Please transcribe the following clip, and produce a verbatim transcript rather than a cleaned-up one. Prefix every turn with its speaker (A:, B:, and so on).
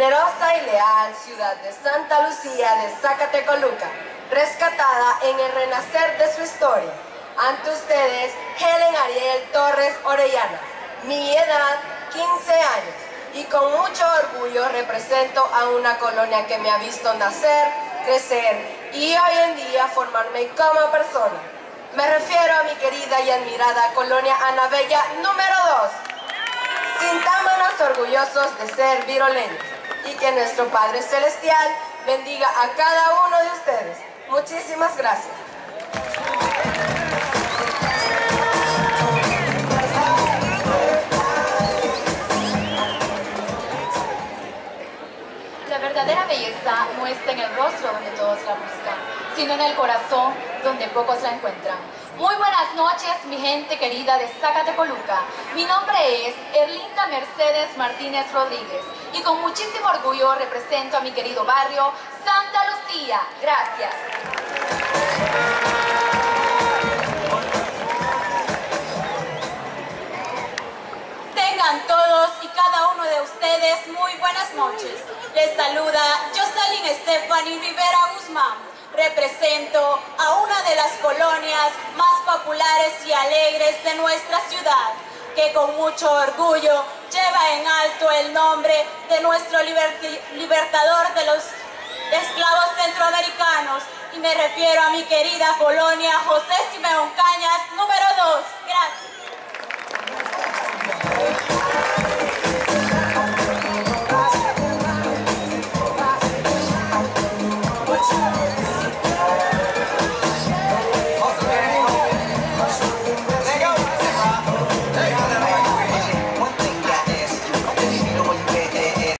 A: generosa y leal ciudad de Santa Lucía de Zacatecoluca, rescatada en el renacer de su historia. Ante ustedes, Helen Ariel Torres Orellana, mi edad, quince años, y con mucho orgullo represento a una colonia que me ha visto nacer, crecer y hoy en día formarme como persona. Me refiero a mi querida y admirada colonia Anabella número dos. Sintámonos orgullosos de ser viroleños y que nuestro Padre Celestial bendiga a cada uno de ustedes. Muchísimas gracias.
B: La verdadera belleza no está en el rostro donde todos la buscan, sino en el corazón donde pocos la encuentran. Muy buenas noches, mi gente querida de Zacatecoluca. Mi nombre es Erlinda Mercedes Martínez Rodríguez y con muchísimo orgullo represento a mi querido barrio Santa Lucía. Gracias.
C: Tengan todos y cada uno de ustedes muy buenas noches. Les saluda Jocelyn Stephanie Rivera Guzmán. Represento a una de las colonias más populares y alegres de nuestra ciudad, que con mucho orgullo lleva en alto el nombre de nuestro libertador de los esclavos centroamericanos, y me refiero a mi querida colonia José Simeón Cañas número dos. Gracias.